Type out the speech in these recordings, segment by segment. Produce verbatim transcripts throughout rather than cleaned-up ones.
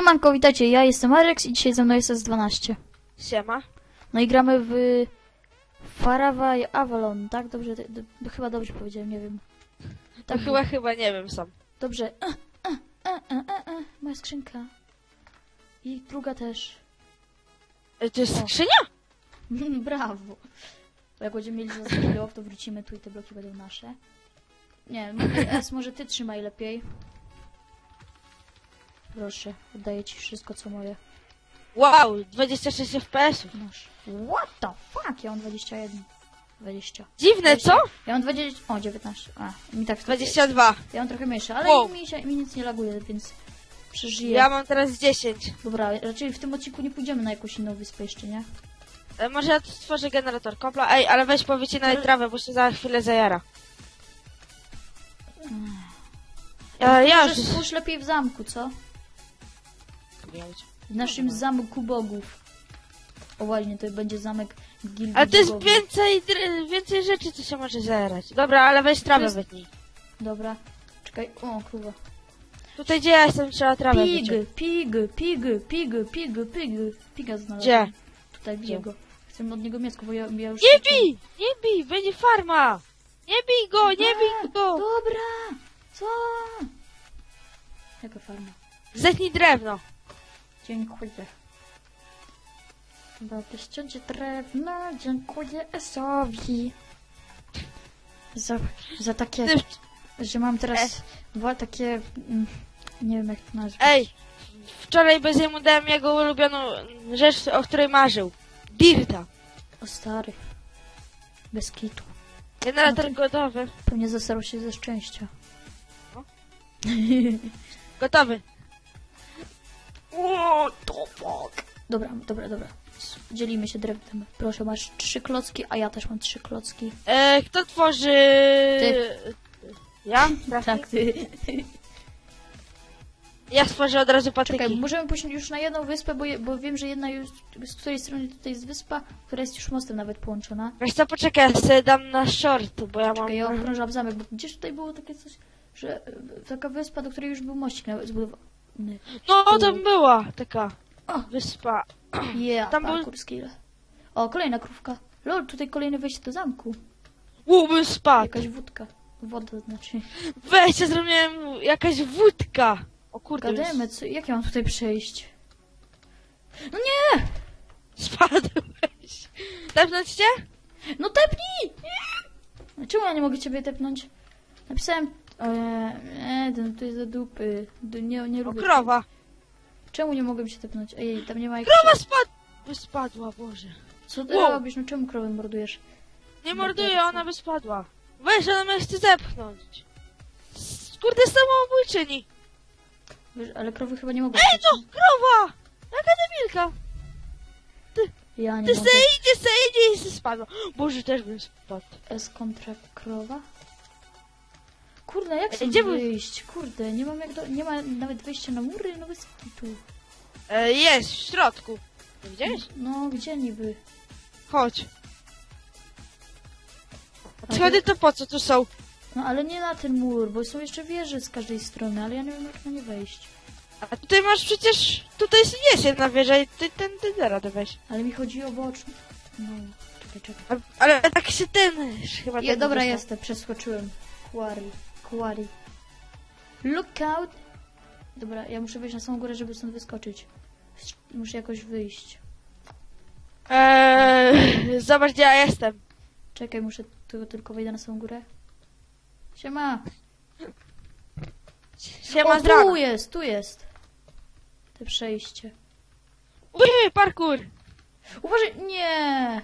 Siemanko, witajcie, ja jestem Arex i dzisiaj ze mną jest S dwanaście. Siema. No i gramy w Faraway Avalon, tak? Dobrze, d- d- chyba dobrze powiedziałem, nie wiem. Tak chyba, chyba nie wiem sam. Dobrze. E, e, e, e, e, e. Moja skrzynka. I druga też. E, to jest O. skrzynia? Brawo. Bo jak będziemy mieli za skill off, to wrócimy tu i te bloki będą nasze. Nie, m- S, może ty trzymaj lepiej. Proszę, oddaję ci wszystko co moje. Wow, dwadzieścia sześć F P S ów. Masz. What the fuck? Ja mam dwadzieścia jeden. dwadzieścia. Dziwne, co? Ja mam dwadzieścia... O, dziewiętnaście. A, mi tak... dwadzieścia dwa. Ja mam trochę mniejsze, ale Wow. mi, się, mi nic nie laguje, więc przeżyję. Ja mam teraz dziesięć. Dobra, raczej w tym odcinku nie pójdziemy na jakąś inną wyspę jeszcze, nie? E, może ja tu stworzę generator kompla. Ej, ale weź powycinaj trawę, bo się za chwilę zajara. Ja, ja Może już... spójrz lepiej w zamku, co? W naszym zamku bogów. O właśnie, to będzie zamek gildii Ale to jest bogów. więcej, dr- więcej rzeczy, co się może zajarać. Dobra, ale weź trawę jest- wytnij. Dobra, czekaj, o kurwa. Tutaj gdzie ja jestem, trzeba trawę Pig, wyciąć. pig, pig, pig, pig, pig, piga znalazłem. Gdzie? Tutaj Gdzie? biję go. Chcę od niego miecko, bo ja, ja już... Nie bij! Nie bij! Będzie farma! Nie bij go! Nie bij go! Dobra! Co? Jaka farma? Zetnij drewno. Dziękuję. Dobra, ściącie drewno, dziękuję Esowi. Za, za takie, Ty- że mam teraz dwa takie, mm, nie wiem jak to nazwać. Ej! Wczoraj bez jemu dałem jego ulubioną rzecz, o której marzył. Dirta. O stary. Bez kitu. Generator gotowy. Pewnie zastarał się ze szczęścia. No. Gotowy. What the fuck? Dobra, dobra, dobra. Dzielimy się drewnem. Proszę, masz trzy klocki, a ja też mam trzy klocki. E, kto tworzy... Ty. Ja? Tak, ty. Ja stworzę od razu patyki. Czekaj, możemy pójść już na jedną wyspę, bo, je, bo wiem, że jedna już, z której strony tutaj jest wyspa, która jest już mostem nawet połączona. Wiesz co, poczekaj, ja sobie dam na short, bo ja mam... Czekaj, ja okrążam zamek, bo gdzieś tutaj było takie coś, że e, taka wyspa, do której już był mościk nawet zbudowany. No, tam była taka O. wyspa. Yeah, Tam tam był- parkour skill. O, kolejna krówka. Lol, tutaj kolejne wejście do zamku. Łubym spadł. Jakaś wódka. Woda znaczy. Weź, ja zrobiłem jakaś wódka. O kurde, Gademy, co, jak ja mam tutaj przejść? No nie! spadłeś. Tepnąć cię? No tepnij! Nie! Czemu ja nie mogę ciebie tepnąć? Napisałem... Eee, ten to jest za dupy. D- Nie, nie O, lubię. krowa. Czemu nie mogłem się tepnąć? Ej, tam nie ma jak... Krowa spadła. Spadła, Boże. Co ty Wow. robisz? No czemu krowę mordujesz? Nie morduję, ona by spadła. Weź, ona mnie chce zepchnąć. S- Kurde, samobójczyni. Wiesz, ale krowy chyba nie mogą... Ej, to krowa! Jaka debilka. Ja nie Ty mogę. se idzie, se idzie i se spadła. Boże, też bym spadł. S kontra krowa? Kurde, jak Ej, chcę gdzie był- wyjść? Kurde, nie mam jak do... Nie ma nawet wejścia na mury, no bez tu. E, jest, w środku. Nie widziałeś? No, gdzie niby? Chodź. A Schody tu- to po co tu są? No ale nie na ten mur, bo są jeszcze wieże z każdej strony, ale ja nie wiem jak na nie wejść. A tutaj masz przecież... Tutaj jest jedna wieża i ty ten ty da radę wejść. Ale mi chodzi o boczny. No, czekaj, czekaj. A- Ale tak się ten... Chyba Ja, ten dobra, dostał. jestem, przeskoczyłem. Quarry, quarry. Look out! Dobra, ja muszę wejść na samą górę, żeby stąd wyskoczyć. Muszę jakoś wyjść. Eee, zobacz gdzie ja jestem. Czekaj, muszę tylko, tylko wejdę na samą górę. Siema! Siema O, z rana. tu jest, tu jest. Te przejście. Uj, parkour. Uważaj, nie!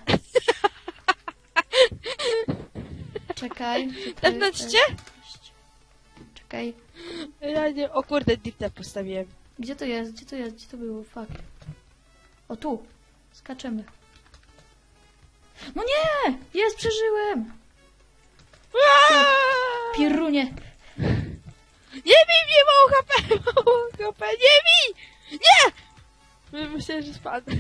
Czekaj. tutaj Tepnąć też- cię? Czekaj. Ja nie... O kurde, diptę postawiłem. Gdzie to jest? Gdzie to jest? Gdzie to było? Fuck. O, tu. Skaczemy. No nie! Jest, przeżyłem! Aaaa! Pierunie! Nie bij mnie, mało H P, mało H P, nie bij! Nie! My- Myślę, że spadł.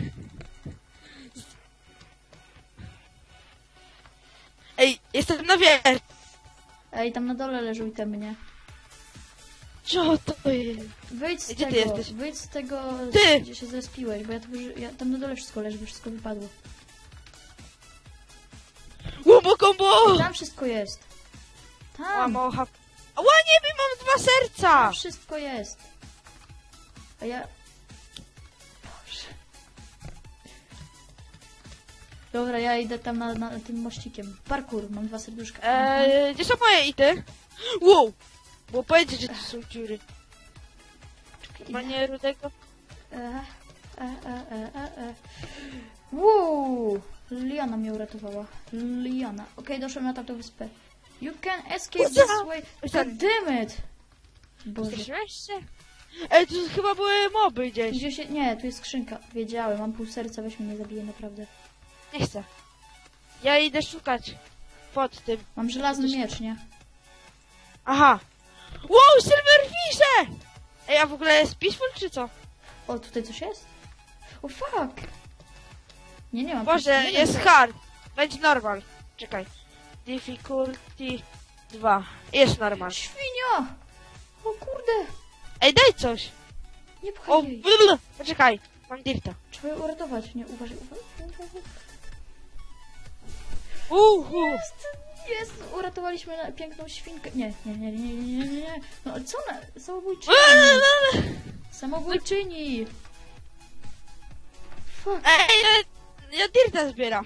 Ej, jestem na wieży. Ej, tam na dole leżą itemy, nie? Co to jest? Wyjdź z Gdzie ty tego, jesteś? wyjdź z tego, Ty! gdzie się zrespiłeś, bo ja, tu, ja tam na dole wszystko leży, bo wszystko wypadło. Łobo combo! Tam wszystko jest. A, Tam, mało hap... Ła, nie wiem, mam dwa serca! tam wszystko jest. A ja... Boże. Dobra, ja idę tam na, na tym mościkiem. Parkour, mam dwa serduszka. Eee, gdzie są moje ity? Wow! Bo powiedzieć, że to są dziury. Czekaj, Chyba idę. nie rudego. E, e, e, e, e, e. Wow! Liana mnie uratowała. Liana. Okej, doszłem na tamtą wyspę. You can escape Uda! this way. God Sorry. damn it! Boże. Straszyłeś się? Ej, tu chyba były moby gdzieś. Gdzie się... Nie, tu jest skrzynka. Wiedziałem, mam pół serca, weź mnie nie zabiję, naprawdę. Nie chcę. Ja idę szukać. Pod tym. Mam żelazny miecz, nie? Aha. Wow, silverfishe! Ej, a w ogóle jest peaceful czy co? O, tutaj coś jest? O, fuck! Nie, nie mam. Boże, nie jest wiem. hard. Będzie normal. Czekaj. Difficulty dwa. Jest normal. Świnia! O kurde! Ej, daj coś. Nie pchaj O, jej. blablabla. Poczekaj. Mam dirta. Trzeba ją uratować. Nie, uważaj, uważaj. uważaj. Uhu. Jest, jest! Uratowaliśmy na- piękną świnkę. Nie, nie, nie, nie, nie, nie, nie. No ale co ona? Samobójczyni! Samobójczyni! Fuck! Ej, ja, ja dirta zbieram.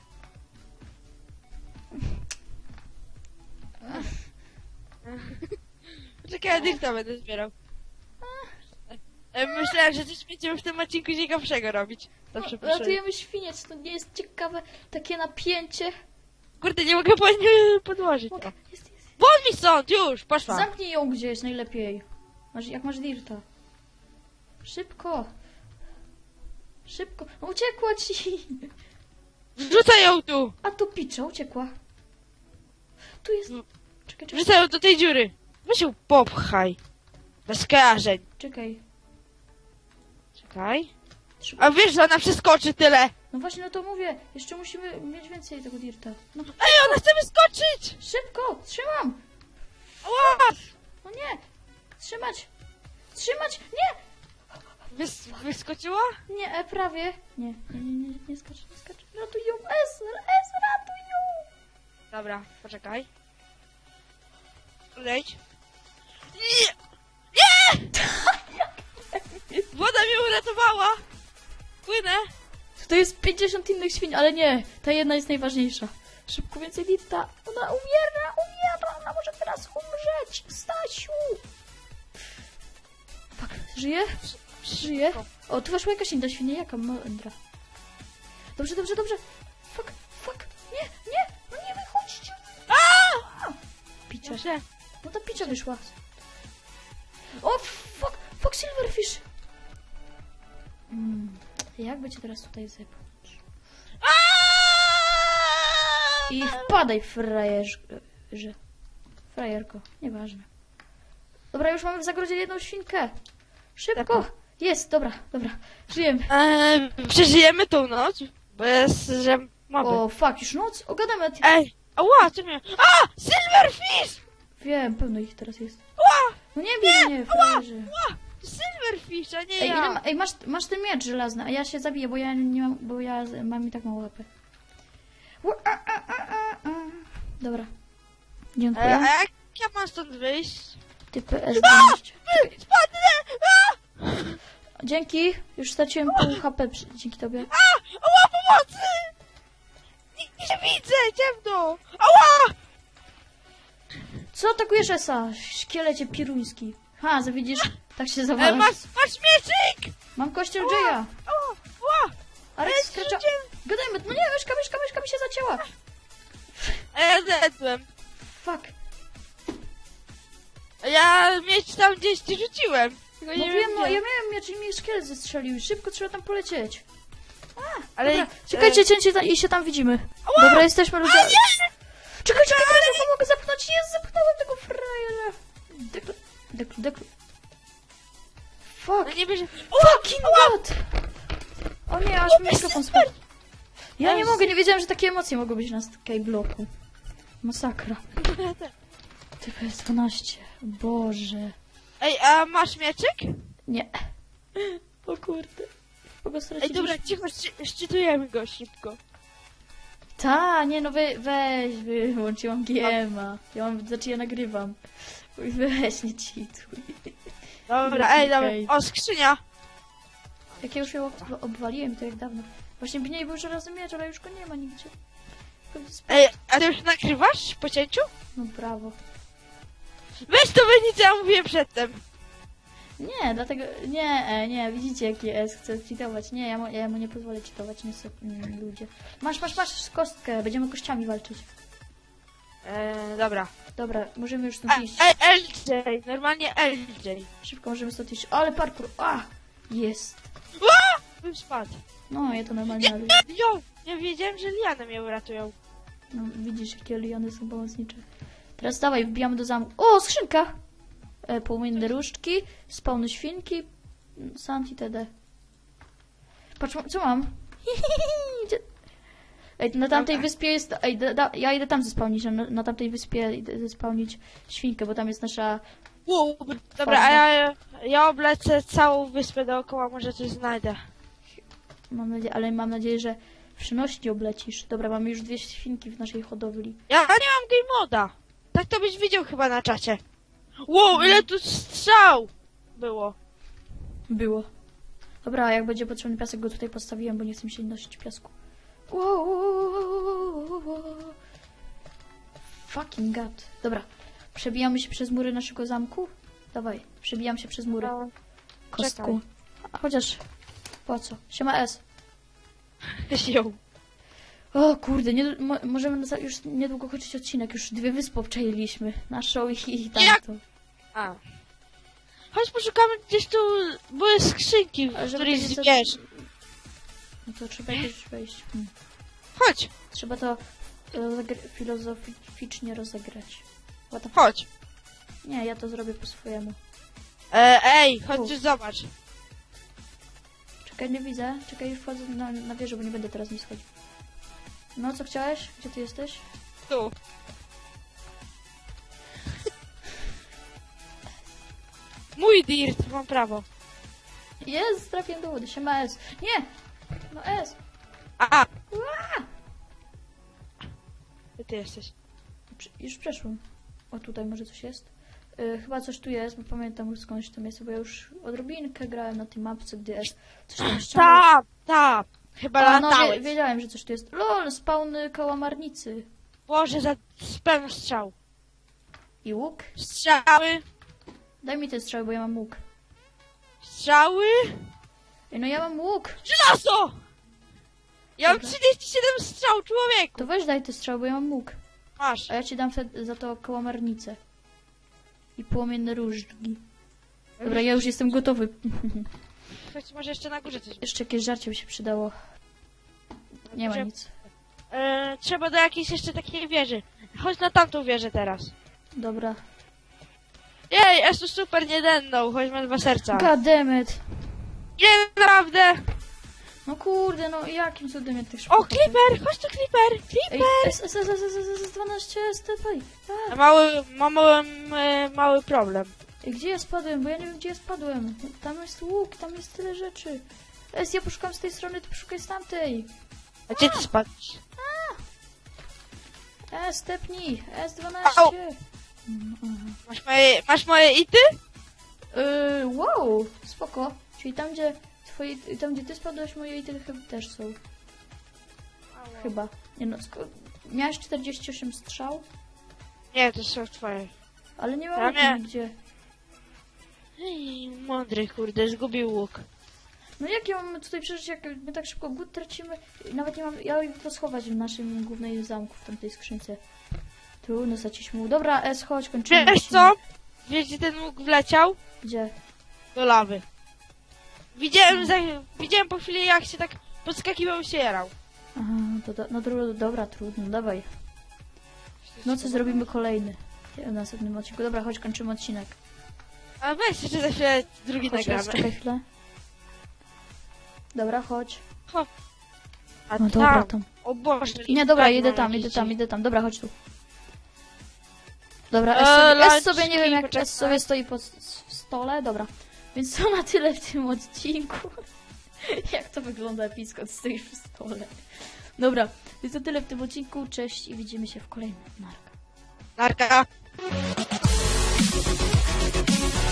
Czekaj, ja dirta będę zbierał. Ej, myślałem, że coś będziemy w tym odcinku ciekawszego robić. To No, przepraszam. ratujemy świniec, to nie jest ciekawe takie napięcie. Kurde, nie mogę po nie podłożyć. Mogę. O. Jest, jest. Won mi stąd, już, poszła. Zamknij ją gdzieś najlepiej. Masz, jak masz dirta. Szybko. Szybko. No, uciekła ci. Wrzucaj ją tu. A tu picza uciekła. Tu jest. No. Czekaj, czekaj. Wrzucaj ją do tej dziury. Weź ją popchaj. Bez kojarzeń. Czekaj. Czekaj. Szybko. A wiesz, że ona przeskoczy tyle. No właśnie, no to mówię. Jeszcze musimy mieć więcej tego dirta. No, Ej, ona chce wyskoczyć. szybko. Trzymam. Ała. No nie. Trzymać. Trzymać. Nie. Wys wyskoczyła? Nie, e, prawie. Nie, nie, nie, nie, nie skacz, nie skacz. Ratuj ją. S, S, ratuj ją. Dobra, poczekaj. Odejdź. Nie! Nie! Woda mnie uratowała. Płynę. To jest pięćdziesiąt innych świń, ale nie. Ta jedna jest najważniejsza. Szybko, więcej dirta. Ona umiera, umiera. Ona może teraz umrzeć. Stasiu. Fuck, żyje? Żyje? O, tu weszła jakaś inna świnia. Jaka mądra. Dobrze, dobrze, dobrze. Fuck, fuck. Nie, nie. No nie wychodźcie. A! Picia. Proszę. No ta picia wyszła. O, fuck, fuck, silverfish. Mm, jakby cię teraz tutaj zepchnąć? I wpadaj, frajerze. Frajerko, nieważne. Dobra, już mamy w zagrodzie jedną świnkę. Szybko. Jest, dobra, dobra. Żyjemy. Eee, przeżyjemy tą noc? Bez, że moby. O, fuck, już noc? Ogadamy. Ej, ała, co mnie... A! Silverfish! Wiem, pełno ich teraz jest. Ła! No nie bij mnie, frajerze. Ła! Silverfish, a nie Ej, ja. ile ma, ej masz, masz ten miecz żelazny, a ja się zabiję, bo ja nie mam, bo ja z- mam i tak mało łapy. Dobra. Eee, Dziękuję. a jak ja mam stąd wyjść? Typy S dwanaście. Wy, spadnę! A! Dzięki, już straciłem pół H P przy- dzięki tobie. A! Ała, pomocy! Nie, nie widzę, ciemno! Ała! Co atakujesz Esa? Szkielecie piruński. Ha, widzisz? Tak się E, zawalasz. masz, masz mieczyk! Mam kościel Jaya. Ała, ała! Arek Ej, skracza... rzuciłem. Gadajmy, no nie, myszka, myszka, myszka mi się zacięła. A ja zedłem. Fuck. A ja mieć tam gdzieś ci rzuciłem. Tylko No nie wiem, no gdzie. ja miałem miecz i mi szkielet zestrzelił. Szybko trzeba tam polecieć. Ale... Dobra, czekajcie, cięcie ta- i się tam widzimy. Dobra, jesteśmy ludzie. A nie! Czekaj, czekaj, teraz mogę zapchnąć. Jest, zapchnąłem tego frajera. Deklu, deklu, deklu. Fuck. No nie bierze... Fucking god! O nie, aż mi mikrofon spadł. Ja nie mogę, nie wiedziałem, że takie emocje mogą być na skybloku. Masakra. T P S dwanaście. Boże. Ej, a masz mieczyk? Nie. O kurde. Bo go Ej, straciliśmy. dobra, cicho, szczy- szczytujemy go szybko. Ta, nie no we, weź, wyłącz, ja mam G M a. Ja mam, znaczy ja nagrywam. Oj, weź, nie cheatuj. Dobra, ej, dobra. Okej. O, skrzynia. Jak ja już ją ob- obwaliłem, to jak dawno. Właśnie w niej był żelazny miecz, ale już go nie ma nigdzie. Pewnie sp- Ej, a ty już nagrywasz po cięciu? No brawo. Weź to będzie, co ja mówiłem przedtem. Nie, dlatego, nie, e, nie, widzicie jaki jest, chce cheatować. Nie, ja mu, ja mu nie pozwolę cheatować, niestety, mm, ludzie. Masz, masz, masz kostkę, będziemy kościami walczyć. Eee, dobra. Dobra, możemy już stąd A, iść. e, L J, normalnie L J. Szybko możemy stąd iść. Ale parkour, a! Jest. Ła! Bym spadł. No, ja to normalnie, ale... Jo, nie wiedziałem, że liany mnie uratują. No, widzisz, jakie liany są pomocnicze. Teraz dawaj, wbijamy do zamku. O, skrzynka! E, płomienne różdżki, spawny świnki, sand itd. Patrz, ma- co mam? Gdzie- Ej, na tamtej Dobra. wyspie jest... Ej, da, da, ja idę tam zespałnić, na, na tamtej wyspie idę zespałnić świnkę, bo tam jest nasza... Wow. Dobra, a ja, ja oblecę całą wyspę dookoła, może coś znajdę. Mam nadzieję, ale mam nadzieję, że przynośnie oblecisz. Dobra, mamy już dwie świnki w naszej hodowli. Ja nie mam game moda. Tak to byś widział chyba na czacie. Wow, ile tu strzał było. Było. Dobra, jak będzie potrzebny piasek, go tutaj postawiłem, bo nie chcę mi się nosić piasku. Wow, wow, wow, wow. Fucking god. Dobra, przebijamy się przez mury naszego zamku? Dawaj, przebijam się przez mury. No, Kostką. A chociaż, po co? Siema S. ją. O kurde, nie, mo, możemy na, za- już niedługo kończyć odcinek. Już dwie wyspy obczailiśmy. Naszą i, i tamtą. A. Chodź poszukamy gdzieś tu, były skrzynki, w Ale żeby których to nie za- zbierz. No to trzeba jakoś wejść. Hmm. Chodź, Trzeba to rozegr- filozoficznie rozegrać. What the f- chodź. Nie, ja to zrobię po swojemu. E, ej, chodź U. tu zobacz. Czekaj, nie widzę. Czekaj, już wchodzę na, na wieżę, bo nie będę teraz nie schodził. No, co chciałeś? Gdzie ty jesteś? Tu. Mój dirt, mam prawo. Jest, trafiłem do wody. Siema S. Nie! No S. A, Ua! gdzie ty jesteś? Prze- już przeszłem. O, tutaj może coś jest. Y, chyba coś tu jest, bo pamiętam skądś to miejsce, bo ja już odrobinkę grałem na tej mapce, gdy S coś tam ściągnął. Tam, tam. Chyba A, no, wie, latałeś. wiedziałem, że coś tu jest. Lol, spawny kałamarnicy. Boże, za z pełną strzał. I łuk? Strzały, Daj mi ten strzał, bo ja mam łuk. strzały. Ej, no ja mam łuk. Żelazo! Ja mam Dobra. trzydzieści siedem strzał, człowieku. To weź daj ten strzał, bo ja mam łuk. Masz. A ja ci dam wtedy za to kałamarnicę. I płomienne różdżki. Dobra, ja już jestem gotowy. Chodź, może jeszcze na górze coś. Jeszcze jakieś żarcie by się przydało. Nie ma Że- nic. E, trzeba do jakiejś jeszcze takiej wieży. Chodź na tamtą wieżę teraz. Dobra. Jej, jest tu super, nie denną. Chodź, ma dwa serca. God damn it. Nie, naprawdę. No kurde, no jakim cudem jak tak szybko... O, Creeper, chodź tu, Creeper. Ej, Creeper. S, S, S, S, S, S, S, dwanaście, S, T, dawaj. A, Mały, mam mały, m, mały problem. Ej, gdzie ja spadłem? Bo ja nie wiem, gdzie ja spadłem. Tam jest łuk, tam jest tyle rzeczy. S, ja poszukam z tej strony, ty poszukaj z tamtej. A gdzie ty spadłeś? S, stepnij. S, dwanaście. Au. Mm, aha. Masz moje, masz moje ity? Yy, wow, spoko. Czyli tam, gdzie twoje, tam, gdzie ty spadłeś, moje ity chyba też są. Chyba. Nie no, sko- miałeś czterdzieści osiem strzał, Nie, to są twoje. ale nie Ja mam nie. nigdzie. Ej, mądry, kurde, zgubił łuk. No jak ja mam tutaj przeżyć, jak my tak szybko głód tracimy? Nawet nie mam, ja to schować w naszym głównej zamku, w tamtej skrzynce. Trudno stracić mu. Dobra, S, chodź, kończymy. Wiesz odcinek. co? Wiesz, gdzie ten łuk wleciał? Gdzie? Do lawy. Widziałem, za, widziałem po chwili, jak się tak podskakiwał i się jarał. Aha, to do, no dru, dobra, trudno, dawaj. No co zrobimy kolejny w następnym odcinku. Dobra, chodź, kończymy odcinek. A weź jeszcze za chwilę drugi Chodź, raz, nagramy. czekaj chwilę. Dobra, chodź. A No dobra, tam, tam. o Boże. Nie, dobra, tak idę mam tam, jakieś idę tam, dzieci. idę tam. Dobra, chodź tu. Dobra, Eee, S sobie, S laczki, sobie nie wiem jak poczekaj. S sobie stoi pod, stole. Dobra, więc to na tyle w tym odcinku. Jak to wygląda epicko, ty stoisz przy stole. Dobra, więc to tyle w tym odcinku. Cześć i widzimy się w kolejnym. Narka. Narka.